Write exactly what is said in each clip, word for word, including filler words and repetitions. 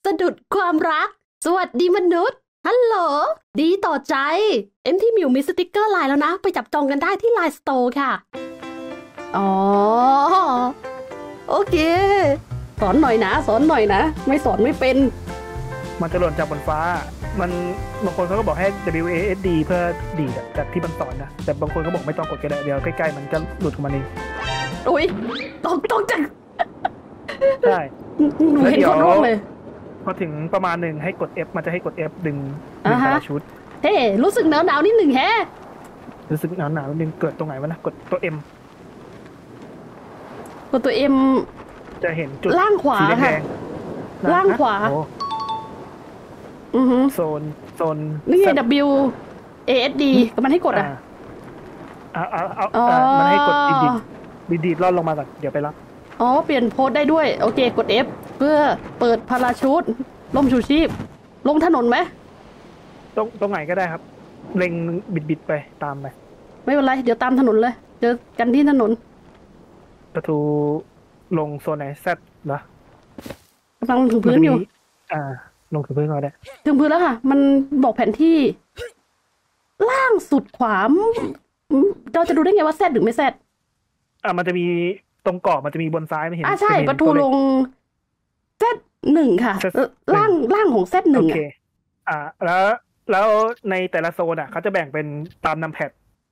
สะดุดความรักสวัสดีมนุษย์ฮัลโหลดีต่อใจเอ็มที่มิวมีสติกเกอร์ไลน์แล้วนะไปจับจองกันได้ที่ไลน์สโตร์ค่ะอ๋อโอเคสอนหน่อยนะสอนหน่อยนะไม่สอนไม่เป็นมันจะหล่นจากบนฟ้ามันบางคนเขาก็บอกให้ ดับเบิลยู เอ เอส ดี เพื่อดีดจากที่มันสอนนะแต่บางคนก็บอกไม่ต้องกดก็ได้เดี๋ยวใกล้ๆมันจะหลุดของมันเองอุ้ยตกตกจังใช่หนูเห็นคนร้องเลยพอถึงประมาณหนึ่งให้กด F มันจะให้กด F ดึงดึงพาราชูทเฮ้รู้สึกหนาวหนาวนิดหนึ่งแฮะรู้สึกหนาวหนาวนิดนึงเกิดตรงไหนวะนะกดตัว M กดตัว M จะเห็นจุดล่างขวาค่ะล่างขวาอือฮึโซนโซนนี่ไง ดับเบิลยู เอ เอส ดี ก็มันให้กดอ่ะเอาเอาเอามันให้กดดีดดีดีดล่อนลงมาก่อนเดี๋ยวไปรับอ๋อเปลี่ยนโพสได้ด้วยโอเคกด F เพื่อเปิดพาราชูทล่มชูชีพลงถนนไหมตรงตรงไหนก็ได้ครับเล็งบิดบิดไปตามไปไม่เป็นไรเดี๋ยวตามถนนเลยเจอกันที่ถนนประตูลงโซนไหนแซดเหรอกำลังถึงพื้นอยู่อ่าลงถึงพื้นก็ได้ถึงพื้นแล้วค่ะมันบอกแผนที่ล่างสุดขวาเราจะดูได้ไงว่าแซดหรือไม่แซดอ่ามันจะมีตรงเกาะมันจะมีบนซ้ายไม่เห็นอ่าใช่ประตูลงเซตหนึ่งค่ะล่างล่างของเซตหนึ่งโอเคอ่าแล้วแล้วในแต่ละโซนอ่ะเขาจะแบ่งเป็นตามนัมแพด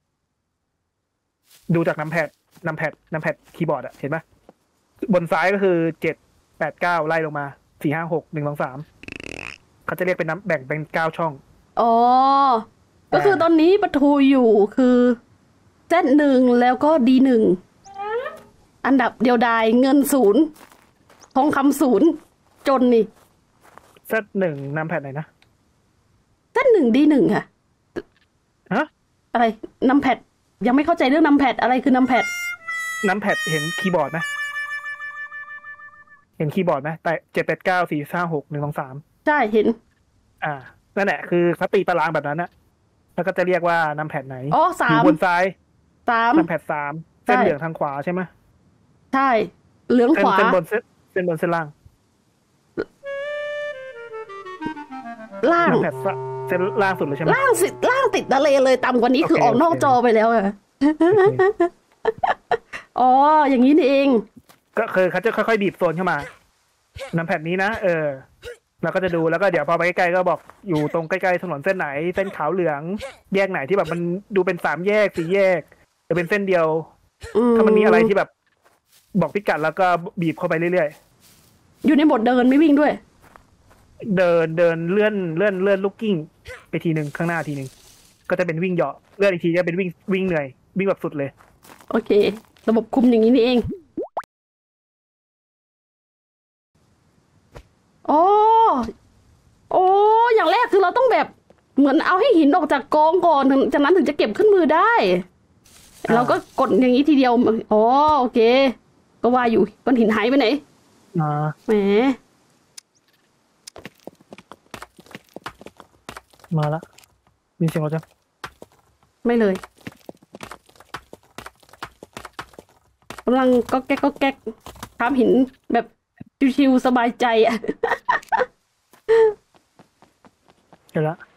ดูจากนัมแพดนัมแพดนัมแพดคีย์บอร์ดอ่ะเห็นไหมบนซ้ายก็คือเจ็ดแปดเก้าไล่ลงมาสี่ห้าหกหนึ่งสองสามเขาจะเรียกเป็นน้ำแบ่งเป็นเก้าช่องอ๋อก็คือตอนนี้ประตูอยู่คือเซตหนึ่งแล้วก็ดีหนึ่งอันดับเดียวดายเงินศูนย์ทองคำศูนย์จนนี่เซตหนึ่งนำแพดไหนนะเซตหนึ่งดีหนึ่งค่ะฮะอะไรนำแพดยังไม่เข้าใจเรื่องนำแพดอะไรคือนำแพดนำแพดเห็นคีย์บอร์ดไหมเห็นคีย์บอร์ดไหมแต่เจ็ดแปดเก้าสี่ห้าหกหนึ่งสองสามใช่เห็นอ่านั่นแหละคือเขาตีตารางแบบนั้นนะแล้วก็จะเรียกว่านำแพดไหนอ๋อสามอยู่บนซ้ายสามนำแพดสามเส้นเหลืองทางขวาใช่ไหมใช่เหลืองขวาเส้นบนเส้นเส้นบนเส้นล่างล่างแพดเส้นล่างสุดเลยใช่ไหมล่างสิล่างติดทะเลเลยต่ำกว่านี้คือออกนอกจอไปแล้วอะอ๋ออย่างนี้นี่เองก็คือเขาจะค่อยๆบีบโซนเข้ามาน้ำแพดนี้นะเออเราก็จะดูแล้วก็เดี๋ยวพอไปใกล้ๆก็บอกอยู่ตรงใกล้ๆถนนเส้นไหนเส้นขาวเหลืองแยกไหนที่แบบมันดูเป็นสามแยกสี่แยกจะเป็นเส้นเดียวถ้ามันมีอะไรที่แบบบอกพิกัดแล้วก็บีบเข้าไปเรื่อยๆอยู่ในบทเดินไม่วิ่งด้วยเดินเดินเลื่อนเลื่อนเลื่อนลูกกิ้งไปทีหนึ่งข้างหน้าทีหนึ่งก็จะเป็นวิ่งเหาะเลื่อนอีกทีจะเป็นวิ่งวิ่งเหนื่อยวิ่งแบบสุดเลยโอเคระบบคุมอย่างนี้นี่เองโอ้โอ้อย่างแรกคือเราต้องแบบเหมือนเอาให้หินออกจากกองก่อนจากนั้นถึงจะเก็บขึ้นมือได้เราก็กดอย่างนี้ทีเดียวอ๋อโอเคก็ว่าอยู่ก้อนหินหายไปไหนอ่าแหมมาละมีเสียงรถจ้ะไม่เลยกำลังก็แก๊กก็แก๊กทำหินแบบชิวๆสบายใจอ่ะเดี๋ยวละ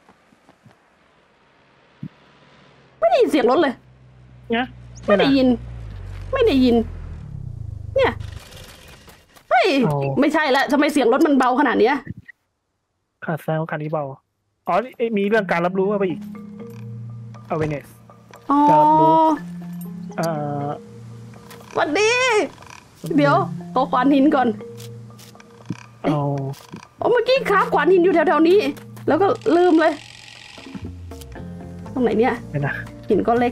ไม่ได้ยินเสียงรถเลยเนี่ยไม่ได้ยินไม่ได้ยินเนี่ยเฮ้ยไม่ใช่ละทำไมเสียงรถมันเบาขนาดเนี้ยขาดแซวคันนี้เบาอ๋อมีเรื่องการรับรู้เข้าไปอีก awareness การรับรู้เอ่อวันดีเดี๋ยวขอขวานหินก่อนเอาโอ้เมื่อกี้คราฟขวานหินอยู่แถวๆนี้แล้วก็ลืมเลยตรงไหนเนี่ยหินก้อนเล็ก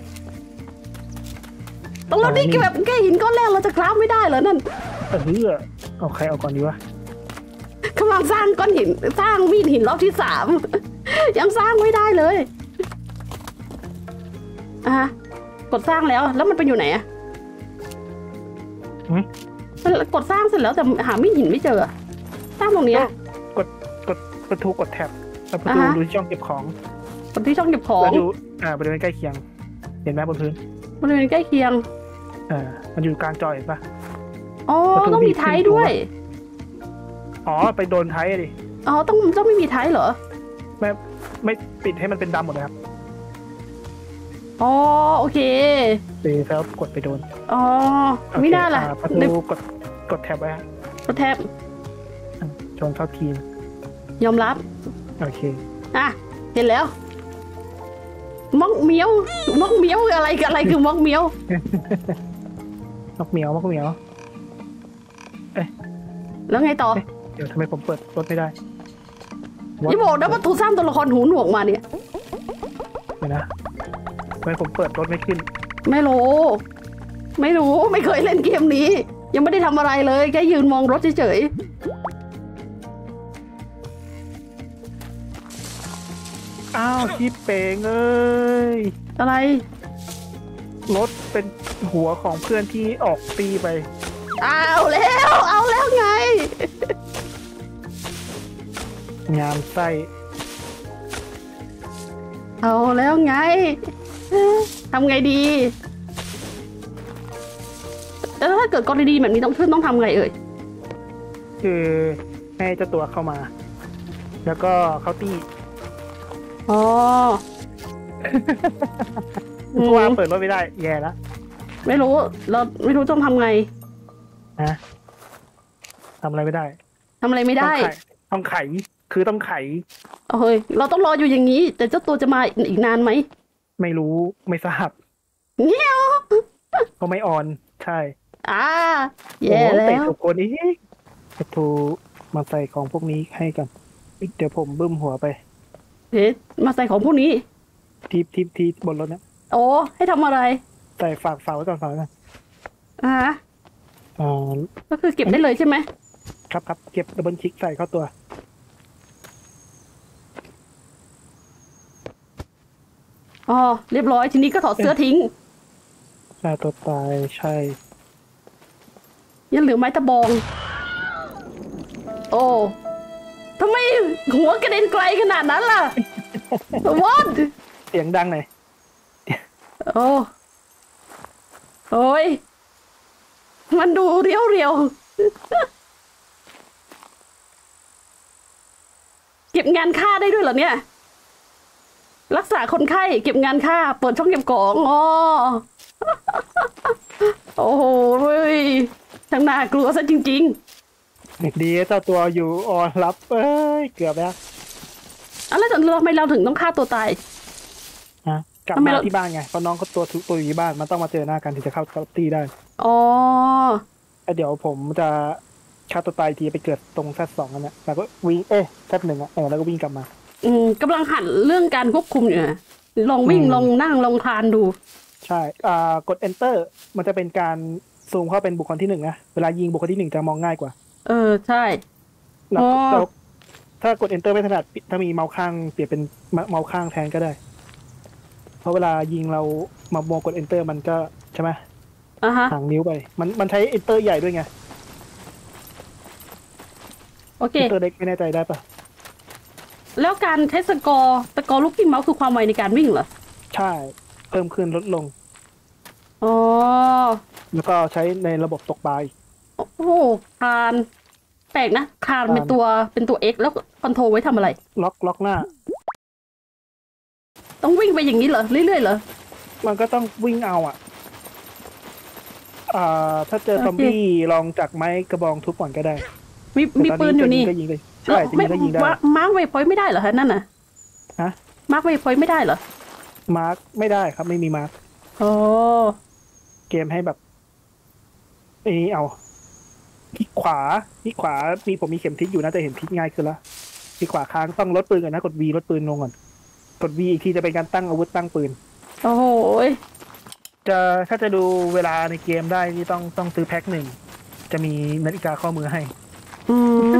ตรงเราดิแบบแค่หินก้อนแรกเราจะคราฟไม่ได้เหรอนั่นเออเอาใครเอาก่อนดีวะกำลังสร้างก้อนหินสร้างมีดหินรอบที่สามยังสร้างไม่ได้เลยอ่ะกดสร้างแล้วแล้วมันไปอยู่ไหนอะกดสร้างเสร็จแล้วแต่หามีดหินไม่เจอสร้างตรงนี้กดกดประตูกดแท็บแล้วประตูดูช่องเก็บของประตูช่องเก็บของแล้วดูอ่าบริเวณใกล้เคียงเห็นไหมบนพื้นบริเวณใกล้เคียงอ่ามันอยู่กลางจอเห็นปะอ๋อต้องมีท้ายด้วยอ๋อไปโดนท้ายดิอ๋อต้องต้องไม่มีท้ายเหรอไม่ไม่ปิดให้มันเป็นดำหมดเลยครับอ๋อโอเคเดี๋ยวแล้วกดไปโดนอ๋อไม่น่าล่ะประตูกดกดแท็บไว้ฮะกดแท็บชนเข้าทีมยอมรับโอเคอ่ะเห็นแล้วมอกเมียวมอกเมียวอะไรกับอะไรคือมอกเมียวมอกเมียวมอกเมียวเอ๊ะแล้วไงต่อเดี๋ยวทำไมผมเปิดรถไม่ได้ยี่บอกนะว่าถูกสร้างตัวละครหูหนวกมาเนี่ยเดี๋ยวนะทำไมผมเปิดรถไม่ขึ้นไม่รู้ไม่รู้ไม่เคยเล่นเกมนี้ยังไม่ได้ทำอะไรเลยแค่ยืนมองรถเฉยๆอ้าวที่เป่งเอ้ยอะไรรถเป็นหัวของเพื่อนที่ออกตีไปเอาแล้วเอาแล้วไงงามไส้เอาแล้วไงทำไงดีแล้วถ้าเกิดกรณีแบบนี้ต้องเพื่อนต้องทำไงเอ่ยคือให้เจ้าตัวเข้ามาแล้วก็เขาตีอ๋อเพราะว่าเปิดรถไม่ได้แย่แล้วไม่รู้เราไม่รู้ต้องทำไงฮะทำอะไรไม่ได้ทำอะไรไม่ได้ต้องไขคือต้องไขเฮ้ยเราต้องรออยู่อย่างนี้แต่เจ้าตัวจะมาอีกนานไหมไม่รู้ไม่ทราบเงี้ยวเขาไม่ออนใช่อ่าแย่แล้วแต่ตัวนี้จะถูมาใส่ของพวกนี้ให้กันเดี๋ยวผมบึ้มหัวไปเฮ้ยมาใส่ของพวกนี้ทีทีทีบนรถนะโอ้ให้ทำอะไรใส่ฝากฝากไว้ก่อนฝากไว้ก่อนอ่าอ่าก็คือเก็บได้เลยใช่ไหมครับครับเก็บดับเบิลคลิกใส่เข้าตัวอ๋อเรียบร้อยทีนี้ก็ถอดเสื้อทิ้งใช่ตัวตายใช่ยังเหลือไม้ตะบองโอ้ทำไมหัวกระเด็นไกลขนาดนั้นล่ะ What เสียงดังหน่อยโอ้โอ้ยมันดูเรียวเรียวเก็บงานค่าได้ด้วยเหรอเนี่ยรักษาคนไข้เก็บงานค่าเปิดช่องเก็บของอ๋อโอ้โหทั้งน่ากลัวซะจริงๆดีเจ้าตัวอยู่ออนรับเอ้ยเกือบแล้วอะไรแต่ทำไมเราถึงต้องฆ่าตัวตายฮะกลับมาที่บ้านไงเพราะน้องเขาตัวทุกตัวอยู่ที่บ้านมันต้องมาเจอหน้ากันถึงจะเข้ากับตีได้อ๋อเดี๋ยวผมจะฆ่าตัวตายทีไปเกิดตรงแซดสองนั่นแหละแล้วก็วิ่งเอ๊ะแซดหนึ่งอ่ะเออแล้วก็วิ่งกลับมาอืมกำลังหัดเรื่องการควบคุมอยู่นะลองวิ่งลองนั่งลองคลานดูใช่อ่ากด enter มันจะเป็นการซูมเข้าเป็นบุคคลที่หนึ่งนะเวลายิงบุคคลที่หนึ่งจะมองง่ายกว่าเออใช่แล้วถ้ากด enter ไม่ถนัดถ้ามีเมาส์ข้างเปลี่ยนเป็นเมาส์ข้างแทนก็ได้เพราะเวลายิงเรามามองกด enter มันก็ใช่ไหมอ่าฮะห่างนิ้วไปมันมันใช้ enter ใหญ่ด้วยไงโอเค enter เล็กไม่แน่ใจได้ปะแล้วการใช้สกอร์สกอร์ลูกกิ้งเมาส์คือความไวในการวิ่งเหรอใช่เพิ่มขึ้นลดลงอ๋อแล้วก็ใช้ในระบบตกปลาโอ้โหคานแปลกนะคานเป็นตัวเป็นตัว X แล้วคอนโทรลไว้ทำอะไรล็อกล็อกหน้าต้องวิ่งไปอย่างนี้เหรอเรื่อยๆเหรอมันก็ต้องวิ่งเอาอ่ะอ่าถ้าเจอซอมบี้ลองจากไม้กระบองทุบก่อนก็ได้มีมีปืนอยู่นี่ใช่จะยิงก็ยิงได้มาร์คเวฟพอยต์ไม่ได้เหรอฮะนั่นน่ะฮะมาร์คเวฟพอยต์ไม่ได้เหรอมาร์คไม่ได้ครับไม่มีมาร์คโอ้เกมให้แบบไอ้เอาคลิกขวาคลิกขวามีผมมีเข็มทิศอยู่นะจะเห็นทิศง่ายขึ้นแล้วคลิกขวาค้างต้องลดปืนก่อนนะกด V ลดปืนลงก่อนกด V อีกทีจะเป็นการตั้งอาวุธตั้งปืนโอ้โหจะถ้าจะดูเวลาในเกมได้นี่ต้องต้องซื้อแพ็คหนึ่งจะมีนาฬิกาข้อมือให้อืม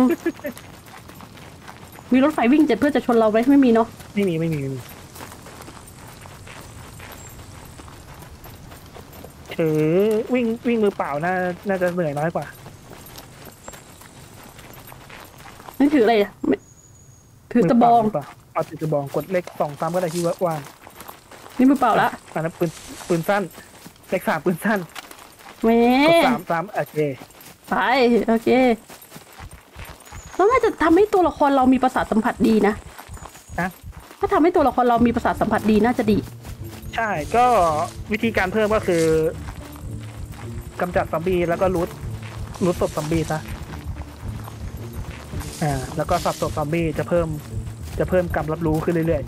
มีรถไฟวิ่งเจ็ดเพื่อจะชนเราไหมไม่มีเนาะไม่มีไม่มีไม่มีถือวิ่งวิ่งมือเปล่าน่าน่าจะเหนื่อยน้อยกว่านี่ถืออะไรอ่ะถือตะบองเอาถือตะบองกดเลขสองซ้ำก็ได้ที่ว่างนี่มือเปล่าละอันนั้นปืนปืนสั้นเลขสามปืนสั้นแม่กดสามซ้ำโอเคไปโอเคแล้วน่าจะจะทำให้ตัวละครเรามีประสาทสัมผัสดีนะนะถ้าทำให้ตัวละครเรามีประสาทสัมผัสดีน่าจะดีใช่ก็วิธีการเพิ่มก็คือกำจัดซอมบี้แล้วก็รูทรูทศพซอมบี้ซะอ่าแล้วก็สับศพซอมบี้จะเพิ่มจะเพิ่มกำรับรู้ขึ้นเรื่อย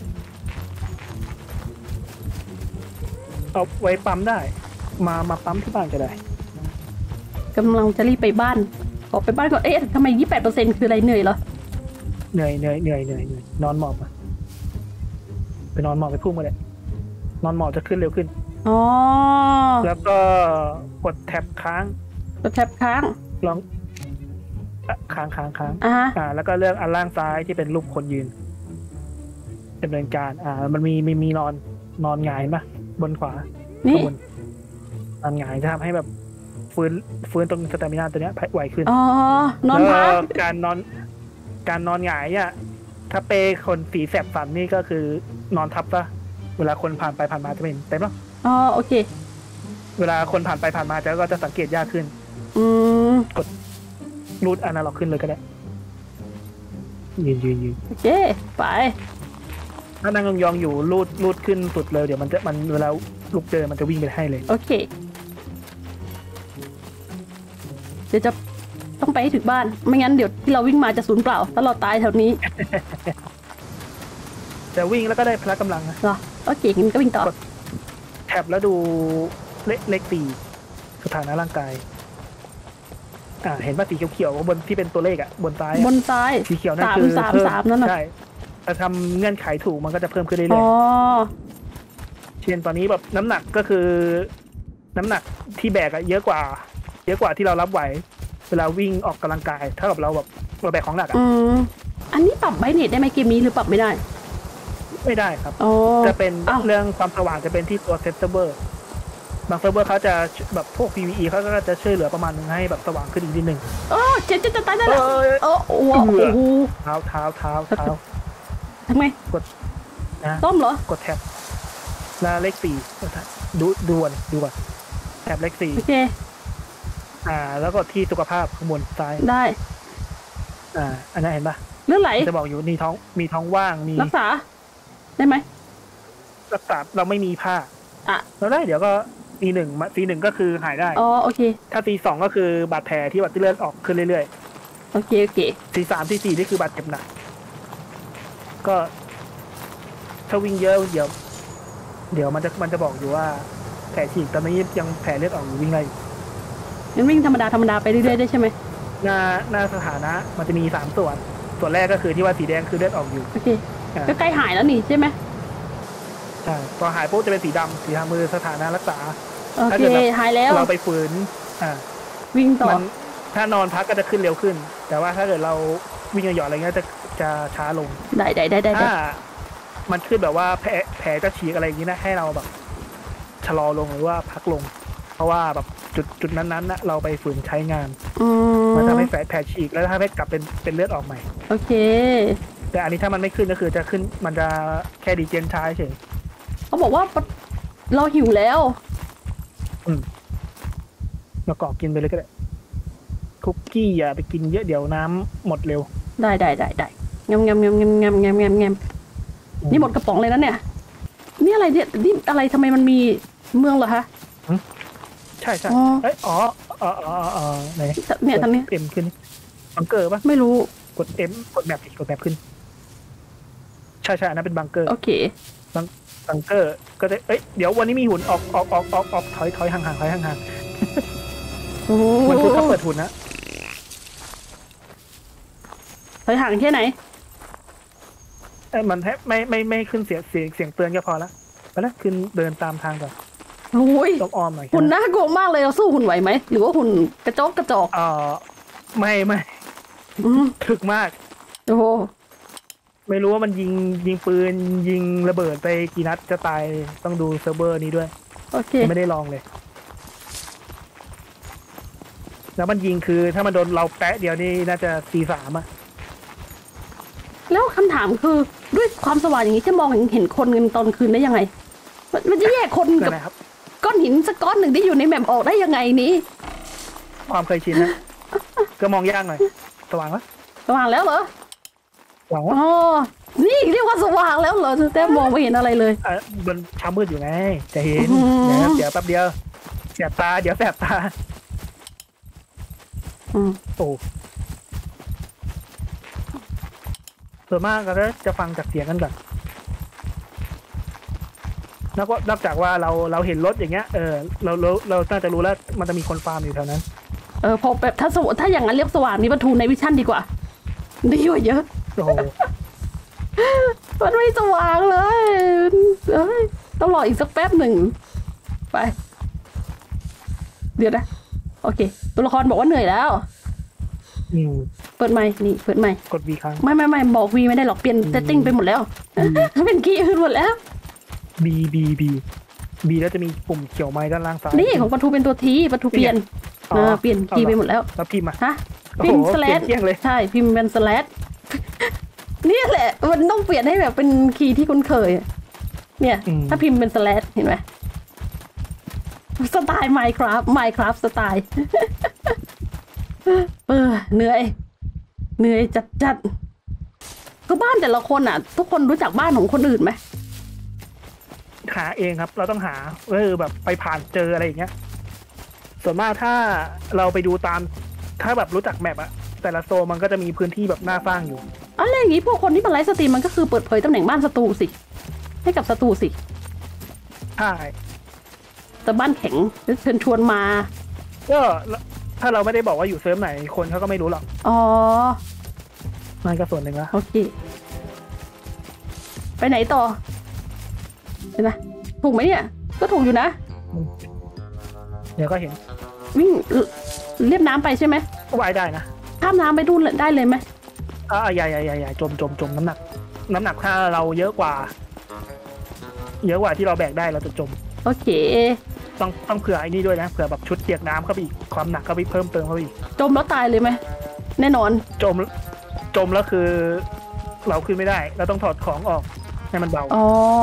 ๆเอาไว้ปั๊มได้ มามาปั๊มที่บ้านก็ได้กำลังจะรีบไปบ้านขอไปบ้านก่อนเอ๊ะทำไมยี่สิบแปดเปอร์เซ็นต์คืออะไรเหนื่อยเหรอเหนื่อยเหนื่อยเหนื่อยเหนื่อยเหนื่อยนอนหมอบอะไปนอนหมอบไปพุ่งมาเลยนอนหมอบจะขึ้นเร็วขึ้นอ๋อแล้วก็กดแท็บค้างกดแท็บค้างลองอ่ะค้างค้างค้างอ่าฮะอ่า แล้วก็เลือกอันล่างซ้ายที่เป็นรูปคนยืนดำเนินการ อ่า มันมีมีมีนอนนอนหงายปะบนขวานี่ข้างบนนอนหงายจะทำให้แบบฟื้นฟื้นตรงสเตมินาตัวเนี้ยไวขึ้นอ๋อนอนแล้วพักการนอน การนอนหงายเนี่ยถ้าเปคนสีแสบสันนี่ก็คือนอนทับปะเวลาคนผ่านไปผ่านมาจะไม่เห็นเต็มหรออ๋อโอเคเวลาคนผ่านไปผ่านมาจะก็จะสังเกตยากขึ้นอืมรูดอนาล็อกขึ้นเลยก็ได้ยืนยืนยืนโอเคไปถ้านั่งยองๆอยู่รูดรูดขึ้นสุดเลยเดี๋ยวมันจะมันเวลาลุกเจอมันจะวิ่งไปให้เลยโอเคเดี๋ยวจะต้องไปให้ถึงบ้านไม่งั้นเดี๋ยวที่เราวิ่งมาจะสูญเปล่าถ้าเราตายแถวนี้จะวิ่งแล้วก็ได้พละกำลังนะเหรอโอเคงั้นก็วิ่งต่อแท็บแล้วดูเลขเลขสี่สถานะร่างกายอ่าเห็นป่ะสีเขียวๆบนที่เป็นตัวเลขอ่ะบนซ้ายบนซ้ายสีเขียวนั่นสามคือสามเพิ่สามนั่นน่ะใช่ถ้าทำเงื่อนไขถูกมันก็จะเพิ่มขึ้นเรื่อ๋อยอๆเช่นตอนนี้แบบน้ำหนักก็คือ น้ำหนักที่แบกอะเยอะกว่า เยอะกว่าที่เรารับไหว เวลาวิ่งออกกำลังกายถ้ากับเราแบบเราแบกของหนักอะอืมอันนี้ปรับไบเนตได้ไหมเกมนี้หรือปรับไม่ได้ไม่ได้ครับอ๋อจะเป็นอ้าวเรื่องความสว่างจะเป็นที่ตัวเซตเซอร์เวอร์บางเซิร์ฟเวอร์เขาจะแบบพวก พี วี อี เขาก็จะช่วยเหลือประมาณนึงให้แบบสว่างขึ้นอีกนิดนึงโอ้เจ็บจะจะตายได้เอแล้วอโอ้โหโอ้โหเท้าเท้าเท้าเท้าทำไงนะต้มเหรอกดแท็บแล้วเลขสี่ดูดูก่อนดูก่อนแท็บเลขสี่โอเคอ่า แล้วก็ที่สุขภาพข้างบนซ้ายได้อ่า อันนั้นเห็นปะเลือดไหลจะบอกอยู่มีท้องมีท้องว่างมีรักษาได้ไหมรักษาเราไม่มีผ้าอ่ะเราได้เดี๋ยวก็ตีหนึ่งตีหนึ่งก็คือหายได้อ๋อโอเคถ้าตีสองก็คือบาดแผลที่แบบที่เลือดออกขึ้นเรื่อยๆโอเคโอเคทีสามทีสี่นี่คือบาดเจ็บหนักก็ถ้าวิ่งเยอะเดี๋ยว เดี๋ยวมันจะมันจะบอกอยู่ว่าแผลฉีกตอนนี้ยังแผลเลือดออกอยู่วิ่งได้อยู่งั้นวิ่งธรรมดาธรรมดาไปเรื่อยๆได้ใช่ไหมหน้าหน้าสถานะมันจะมีสามส่วน ส่วนแรกก็คือที่ว่าสีแดงคือเลือดออกอยู่โอเคอ่าก็ใกล้หายแล้วนี่ใช่ไหมใช่พอหายปุ๊บจะเป็นสีดำสีทางมือสถานะรักษาโอถ้าเคเกิดแบบหายแล้วเราไปฝืนอ่าวิ่งต่อมันถ้านอนพักก็จะขึ้นเร็วขึ้น แต่ว่าถ้าเกิดเราวิ่งหย่อนๆอะไรเงี้ยจะจะช้าลงได้ได้ได้ได้ได้ถ้ามันขึ้นแบบว่าแผลแผลจะฉีกอะไรอย่างนี้นะให้เราแบบชะลอลงหรือว่าพักลง เพราะว่าแบบจุดจุดนั้นๆนะเราไปฝืนใช้งานอืมันมทำให้แผลแผลฉีกแล้วทำให้กลับเป็นเป็นเลือดออกใหม่โอเคแต่อันนี้ถ้ามันไม่ขึ้นก็คือจะขึ้นมันจะแค่ดีเจนช้าเฉยเขาบอกว่าเราหิวแล้วเรากรอกกินไปเลยก็ได้คุกกี้อย่าไปกินเยอะเดี๋ยวน้ำหมดเร็วได้ได้ได้ได้งามงามงามงามงามงามงามงามนี่หมดกระป๋องเลยนะเนี่ยนี่อะไรเนี่ยนี่อะไรทำไมมันมีเมืองเหรอคะใช่ใช่อ๋อเอ้ยอ๋ออ๋ออ๋ออ๋อไหนเนี่ยตอนนี้เอ็มขึ้นบังเกอร์ปะไม่รู้กดเอ็มกดแมปกดแมปขึ้น ใช่ใช่อันนั้นเป็นบังเกอร์โอเคบังเกอร์ก็จะเอ้ยเดี๋ยววันนี้มีหุ่นออกออกออกออกออกถอยถอยห่างห่างถอยห่างห่างโอ้มันคือเขาเปิดหุ่นนะถอยห่างแค่ไหนเอ้ยมันแทบไม่ไม่ไม่ขึ้นเสียงเสียงเสียงเตือนก็พอละไปแล้วขึ้นเดินตามทางก่อนโอ้ยต้องอ้อมหน่อยหุ่นน่ากลัวมากเลยเราสู้หุ่นไหวไหมหรือว่าหุ่นกระจอกกระจอกเออไม่ไม่อืมถึกมากโอ้โหไม่รู้ว่ามันยิงยิงปืนยิงระเบิดไปกี่นัดจะตายต้องดูเซิร์ฟเวอร์นี้ด้วยโอเคไม่ได้ลองเลย แล้วมันยิงคือถ้ามันโดนเราแปะเดียวนี่น่าจะซีสามอะแล้วคำถามคือด้วยความสว่างอย่างนี้จะมองเห็นเห็นคนกันตอนคืนได้ยังไง มันมันจะแยกคนนั่กับนแหละครับก้อนหินสักก้อนหนึ่งที่อยู่ในแมปออกได้ยังไงนี้ความเคยชินนะ ก็มองยากหน่อย สว่างปะสว่างแล้วเหรอหวังอ๋ว่าอนี่เรียกว่าสว่างแล้วเหรอแต่มองไม่เห็นอะไรเลยเออมันเช้ามืดอยู่ไงจะเห็นอืมเดี๋ยวเดี๋ยวแป๊บเดียวแสบตาเดี๋ยวแสบตาอืมโอ้ส่วนมากก็จะฟังจากเสียงกันก่อนนอกนอกจากว่าเราเราเห็นรถอย่างเงี้ยเออเราเราเราน่าจะรู้แล้วมันจะมีคนฟาร์มอยู่แถวนั้นเออพอแบบถ้าสวถ้าอย่างนั้นเรียกสว่างนี่ประทูในวิชั่นดีกว่าดีกว่าเยอะโอ้โหมันไม่สว่างเลยเอ้ยต้องรออีกสักแป๊บหนึ่งไป เดี๋ยวนะโอเค ตัวละครบอกว่าเหนื่อยแล้วอืมเปิดไมค์นี่เปิดไมค์กดวีครั้งไม่ไม่ไม่บอกวีไม่ได้หรอกเปลี่ยนเซตติ้งไปหมดแล้วเป็นคีย์อื่นหมดแล้วบีบีบีบีแล้วจะมีปุ่มเขียวไม้ด้านล่างซ้ายนี่ของประทูเป็นตัวทีประทูเปลี่ยนอ๋อเออเปลี่ยนคีย์ไปหมดแล้วแล้วพิมพ์อ่ะฮะโอ้พิโหมพ์สแลเปลี่ยชนเกลี้ยงเลยใช่พิมพ์เป็นสแลชเนี่ยแหละมันต้องเปลี่ยนให้แบบเป็นคีย์ที่คุ้นเคย เนี่ยอืมถ้าพิมพ์เป็นสแลชเห็นไหมสไตล์ Minecraft Minecraft สไตล์ เออเหนื่อย เหนื่อยจัดจัดก็บ้านแต่ละคนอ่ะ ทุกคนรู้จักบ้านของคนอื่นไหมหาเองครับ เราต้องหาเออแบบไปผ่านเจออะไรอย่างเงี้ย ส่วนมากถ้าเราไปดูตาม ถ้าแบบรู้จักแมปอะแต่ละโซนมันก็จะมีพื้นที่แบบน่าสร้างอยู่อะไรอย่างงี้พวกคนที่มาไลฟ์สตรีมมันก็คือเปิดเผยตำแหน่งบ้านศัตรูสิ ให้กับศัตรูสิใช่แต่บ้านแข็งเชิญชวนมาก็ถ้าเราไม่ได้บอกว่าอยู่เซิร์ฟไหนคนเขาก็ไม่รู้หรอกอ๋อนั่นก็ส่วนหนึ่งละโอเค ไปไหนต่อเห็นไหมถูกไหมเนี่ย ก็ถูกอยู่นะเดี๋ยวก็เห็นวิ่งเรียบน้ำไปใช่ไหมก็ว่ายได้นะข้ามน้ำไปดูได้เลยไหมอ่าอย่าอย่าอย่าอย่าจมจมจมน้ำหนัก น้ำหนักถ้าเราเยอะกว่า เยอะกว่าที่เราแบกได้เราจะจมโอเคต้องต้องเผื่อไอ้นี่ด้วยนะเผื่อแบบชุดเปียกน้ำเข้าไปอีกความหนักเข้าไปเพิ่มเติมเข้าไปอีกจมแล้วตายเลยไหม แน่นอนจมจมแล้วคือ เราขึ้นไม่ได้เราต้องถอดของออกให้มันเบาอ๋อ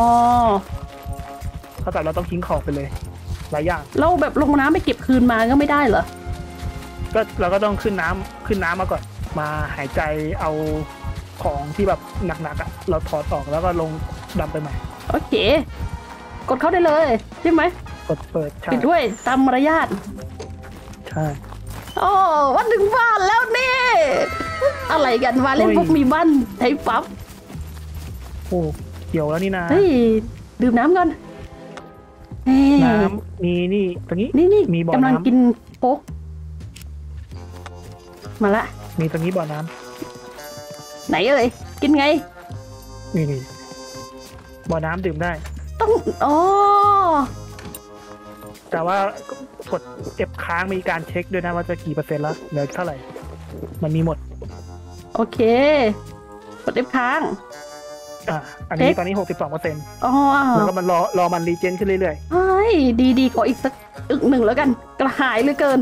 เท่ากับเราต้องทิ้งของไปเลยหลายอย่างเราแบบลงน้ำไปเก็บคืนมาก็ไม่ได้เหรอก็เราก็ต้องขึ้นน้ำขึ้นน้ำมาก่อน มาหายใจเอาของที่แบบหนักๆอ่ะเราถอดออกแล้วก็ลงดำไปใหม่โอเค กดเข้าได้เลยใช่ไหมกดเปิดใช่ปิดด้วยตามมารยาทใช่โอ้วันถึงบ้านแล้วนี่ อะไรกันมาเล่นโอ้ยพวกมีบ้านไทยปั๊บโอ้เกี่ยวแล้วนี่นาเฮ้ย ดื่มน้ำก่อนเฮ้ยน้ำมีนี่ตรงนี้นี่นี่มีบ่อกำลังน้ำกินโป๊กมาละมีตรงนี้บ่อน้ไหนเอ่ย กินไงำนี่นี่บ่อน้ำดื่มได้ต้องอ๋อแต่ว่ากดเก็บค้างมีการเช็คด้วยนะว่าจะกี่เปอร์เซ็นต์แล้วเหลือเท่าไหร่ มันมีหมดโอเค กดเอฟค้างอ่า อันนี้เอ๊ะตอนนี้หกสิบสองเปอร์เซ็นต์อ๋อแล้วก็มันรอรอมันรีเจนขึ้นเรื่อยเฮ้ยดีดีขออีกสักอึกหนึ่งแล้วกัน กระหายเหลือเกิน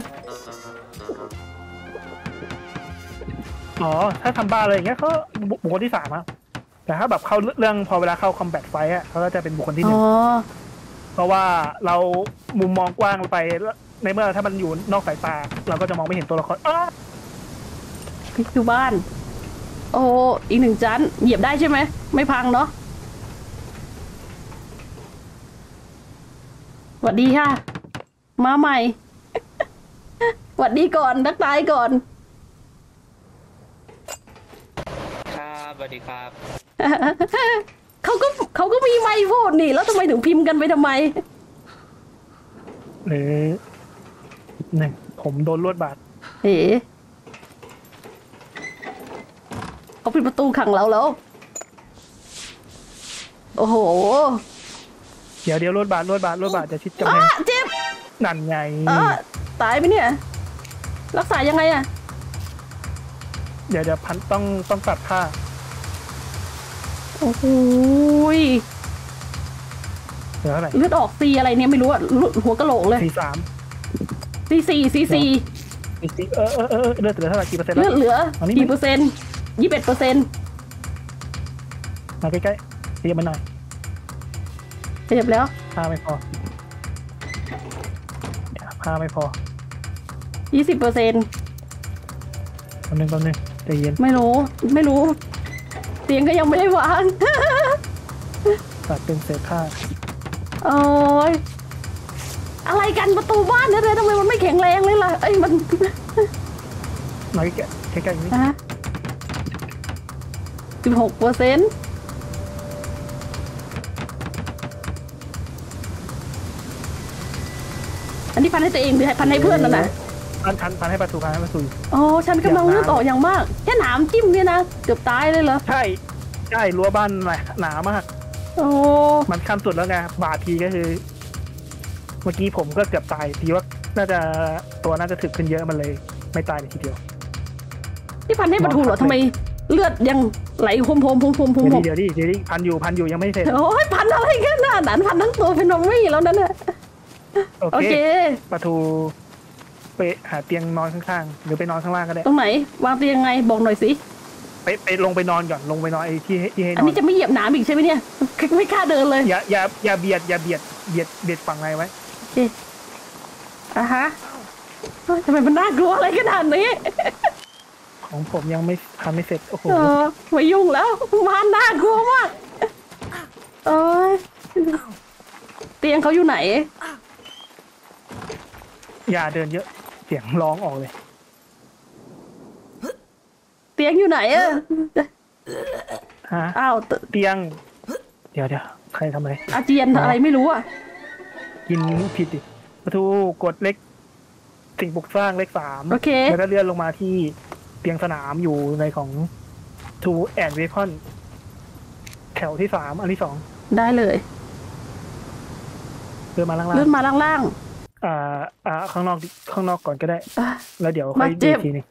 ๆ อ๋อ ถ้าทำบ้าอะไรอย่างเงี้ยเขาบุคคลที่สามอะแต่ถ้าแบบเข้าเรื่องพอเวลาเข้าคอมแบทไฟท์อะเขาก็จะเป็นบุคคลที่หอ๋นึ่อง เพราะว่าเรามุมมองกว้างไปในเมื่อถ้ามันอยู่นอกสายตา เราก็จะมองไม่เห็นตัวละครอ้านี่คือบ้าน โอ้อีกหนึ่งชั้นเหยียบได้ใช่ไหม ไม่พังเนาะหวัดดีค่ะ มาใหม่ หวัดดีก่อนทักทายก่อนครับสวัสดีครับเขาก็เขาก็มีไมค์พูดนี่ แล้วทำไมถึงพิมพ์กันไปทำไมหรือหนึ่งผมโดนลวดบาดเอ๋เขาปิดประตูขังเราแล้ว โอ้โหเดี๋ยวเดี๋ยวลวดบาดลวดบาดลวดบาดจะชิดกำอ้าแพงเจ็บนั่นไงอ้าตายไหมเนี่ย รักษายังไงอะเดี๋ยวเดี๋ยวพันต้องต้องตัดผ้าโอ้โหยเหลือเท่าไหร่เลือดออกซีอะไรเนี่ยไม่รู้อะหลุดหัวกะโหลกเลยสี่สามซีซีซีซีอีกสี่เออเออเออเลือดเหลือเท่าไหร่กี่เปอร์เซ็นต์เลืแล้อวดเหลืออันนี้กี่เปอร์เซ็นต์ยี่สิบเอ็ดเปอร์เซ็นต์มาใกล้ๆเรียกมันหน่อยเจ็บแล้วผ้าไม่พอผ้าไม่พอยี่สิบเปอร์เซ็นต์คนหนึ่งคนหนึ่งใจเย็นไม่รู้ไม่รู้เตียงก็ยังไม่ได้วางตัดเป็นเศษผ้าโอ้ยอะไรกันประตูบ้านเนี่ยเลยทำไมมันไม่แข็งแรงเลยล่ะเอ้ยมันน้อยแกะใกล้ๆนี้ฮะสิบหกเปอร์เซ็นต์อันนี้พันให้ตัวเองหรือให้พันให้เพื่อนนั่นน่ะพันพันพันให้ประตูพันให้ประตูอ๋อฉันกำลังเลือดออกอย่างมากแค่หนามจิ้มเนี่ยนะเกือบตายเลยเหรอใช่ใช่รั้วบ้านหนาหนามากโอ้มันขั้นสุดแล้วไงบาดทีก็คือ เมื่อกี้ผมก็เกือบตายทีว่าน่าจะตัวน่าจะถึกขึ้นเยอะมันเลย ไม่ตายในทีเดียวที่พันให้ประตูเหรอทำไมเลือดยังไหลพรมพรมพรมพรมพรมเดี๋ยวดิเดี๋ยวดิเดี๋ยวดิพันอยู่พันอยู่ยังไม่เสร็จโอ้ยพันอะไรกันน่ะหนานพันทั้งตัวเป็นนมมี่แล้วนั่นน่ะโอโอเคเคประตูไปหาเตียงนอนข้างๆหรือไปนอนข้างล่างก็ได้ตรงไหนวางเตียงยังไงบอกหน่อยสิไปไปลงไปนอนก่อนลงไปนอนไอ้ที่ที่ให้นอัอน นนี้จะไม่เหยียบหนามอีกใช่ไหมเนี่ยไม่กล้าเดินเลยอย่าอย่าอย่าเบียดอย่าเบียดเบียดเบียดฝั่งในไว้โอเคอ่ะฮะเฮ้ยทำไมมันน่ากลัวอะไรขนาดนี้ของผมยังไม่ทำไม่เสร็จโอ้โหเออไม่ยุ่งแล้วมันน่ากลัวมากเอ้ยเตียงเขาอยู่ไหนอย่าเดินเยอะเสียงร้องออกเลยเตียงอยู่ไหนอะฮะอ้าวตเตียง เดี๋ยวเดี๋ยวใครทำอะไรอาเจียนอะไรไม่รู้อะกินผิดดิประตูกดเล็ก สิ่งปลูกสร้างเลขสามโอเคแล้วก็เลื่อนลงมาที่เตียงสนามอยู่ในของ Two and Weapon แถวที่สามอันที่สองได้เลยเลื่อนมาล่างเลื่อนมาล่างๆอ่า อ่า ข้างนอกดิข้างนอกก่อนก็ได้ๆอ่ะแล้วเดี๋ยวค่อยมาเจ็ดูบอีกทีนึง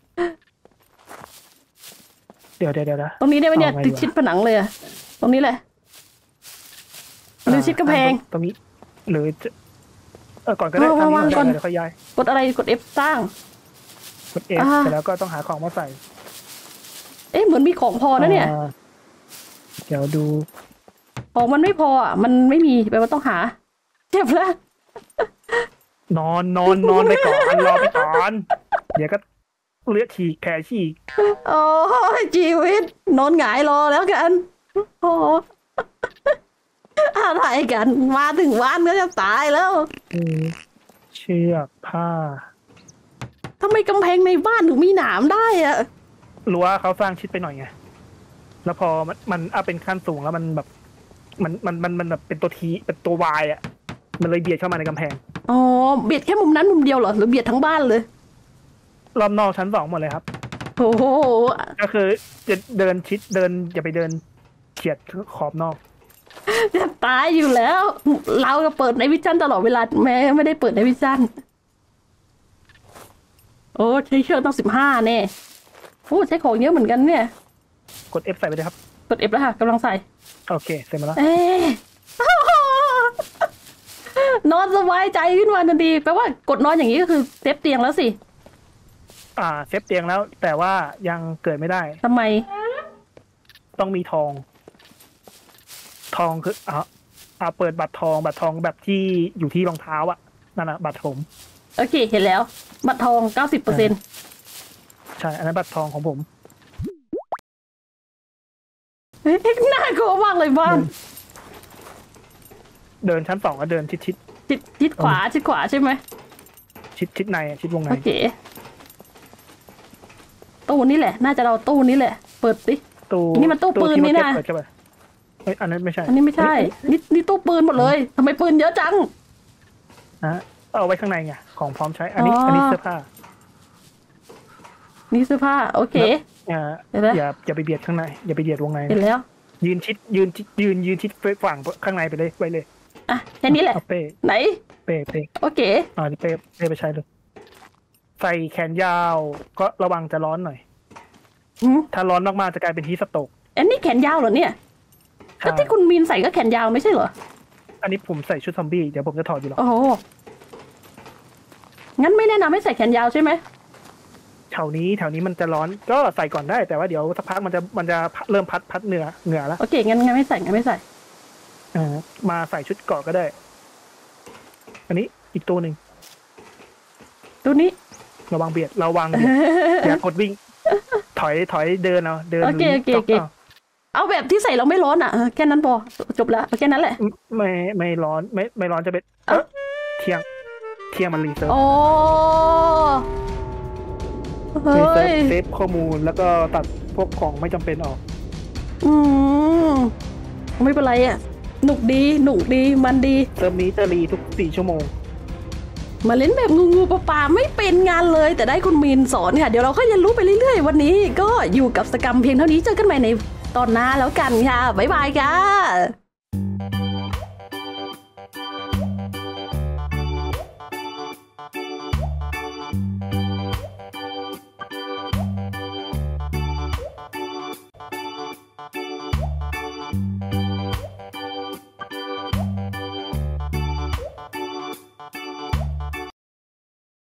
เดี๋ยวเดี๋ยวเดี๋ยวนะตรงนี้ได้ไหมเนี่ยเอาไงติดวะชิดผนังเลยอะตรงนี้แหละหรือชิดกำแพงอ่าตรงนี้หรือจะเออก่อนก็ได้เอาทางนี้วางก่อนก่อนเดี๋ยวค่อยย้ายกดอะไรกด F สร้างกดเอฟอ่าเสร็จแล้วก็ต้องหาของมาใส่เอ๊ะเหมือนมีของพอนะเนี่ยอ่าเดี๋ยวดูของมันไม่พออ่ะมันไม่มีแปลว่าต้องหาเจ็บแล้วนอนนอนนอนไปก่อนรอไปก่อน เดี๋ยวก็เลือดฉีกแผลฉีกโอ้ยชีวิตนอนหงายรอแล้วกันโอ้อะไรกันมาถึงวันก็จะตายแล้วอืมเชือกผ้าทำไมกำแพงในบ้านถึงมีหนามได้อะรั้วเขาสร้างชิดไปหน่อยไงแล้วพอมันมันเอาเป็นขั้นสูงแล้วมันแบบ มันมันมันมันแบบเป็นตัวทีเป็นตัววายอ่ะมันเลยเบียดเข้ามาในกำแพงอ๋อเบียดแค่มุมนั้นมุมเดียวเหรอหรือเบียดทั้งบ้านเลยรอบนอกชั้นสองหมดเลยครับโอ้โหก็คือจะเดินชิดเดินอย่าไปเดินเฉียดขอบนอกจะตายอยู่แล้ว เราก็เปิดในวิชั่นตลอดเวลาแม้ไม่ได้เปิดในวิชั่นโอ้ใช้เชือกต้องสิบห้าแน่โอ้ใช้ของเยอะเหมือนกันเนี่ยกด F ใส่ไปเลยครับกด F แล้วค่ะกำลังใส่โอเคเสร็จมาแล้วเอ๊ะ นอนสบายใจขึ้นมาทันทีแปลว่ากดนอนอย่างนี้ก็คือเซฟเตียงแล้วสิอ่าเซฟเตียงแล้ว แต่ว่ายังเกิดไม่ได้ทำไมต้องมีทอง ทองคืออ่าอ่าเปิดบัตรทองบัตรทองแบบที่อยู่ที่รองเท้าอ่ะนั่นนะบัตรผมโอเค เห็นแล้ว บัตรทองเก้าสิบเปอร์เซ็นต์ใช่ อันนั้นบัตรทองของผมน่ากลัวมากเลยบ้านเดินชั้นสองก็เดินชิดชิดชิดชิดขวาชิดขวาใช่ไหมชิดชิดในอะชิดวงในโอเคตู้นี้แหละ น่าจะเราตู้นี้แหละ เปิดสิตู้นี่มันตู้ปืนที่นี่นะเก็บเปิดใช่ปะเฮ้ยอันนั้นไม่ใช่อันนี้ไม่ใช่ นี่นี่ตู้ปืนหมดเลยทำไมปืนเยอะจังฮะเอาไว้ข้างในไงของพร้อมใช้ อันนี้อ๋ออัอันนี้เสื้อผ้านี่เสื้อผ้า โอเคอย่าเห็นไหมอย่าอย่าไปเบียดข้างในอย่าไปเบียดวงในเห็นแล้วยืนชิดยืนชิดยืนยืนชิดฝั่งข้างในไปเลยไปเลยอ่ะแค่นี้แหละเอาเป้ไหนเป้เป้โอเคอ่านี่เป้เป้ไปใช้เลยใส่แขนยาว ก็ระวังจะร้อนหน่อยอืมถ้าร้อนมากๆจะกลายเป็นฮีทสโตรกอันนี้แขนยาวเหรอเนี่ยใช่ก็ที่คุณมีนใส่ก็แขนยาวไม่ใช่เหรออันนี้ผมใส่ชุดซอมบี้เดี๋ยวผมจะถอดอยู่หรอกโอ้โหงั้นไม่แนะนำให้ใส่แขนยาวใช่ไหมแถวนี้แถวนี้มันจะร้อนก็ใส่ก่อนได้แต่ว่าเดี๋ยวสักพักมันจะมันจะเริ่มพัดพัดเหนือเหนือแล้วโอเคงั้นงั้นไม่ใส่งั้นไม่ใส่อ่ามาใส่ชุดเกราะก็ได้ อันนี้อีกตัวหนึ่งตัวนี้ระวังเบียดระวังเบียด อย่ากดวิ่ง ถถอยถอยเดินเอาเดินโอเคโอเคโอเคจ็กเอาเอาแบบที่ใส่เราไม่ร้อนอ่ะเออแค่นั้นพอจบแล้วแค่นั้นแหละไม่ไม่ร้อนไม่ไม่ร้อนจะเป็นเออเที่ยงเที่ยงมันรีเซิร์ฟโอ้เฮ้รีเซิร์ฟยเซฟข้อมูลแล้วก็ตัดพวกของไม่จำเป็นออกอืมไม่เป็นไรอ่ะหนุกดีหนุกดีมันดีเซิร์ฟนี้จะรีทุกสี่ชั่วโมงมาเล่นแบบงูงูปลาปลาไม่เป็นงานเลย แต่ได้คุณมีนสอนค่ะเดี๋ยวเราก็เรียนรู้ไปเรื่อยๆวันนี้ก็อยู่กับสกรรมเพียงเท่านี้เจอกันใหม่ในตอนหน้าแล้วกันค่ะบ๊ายบายค่ะ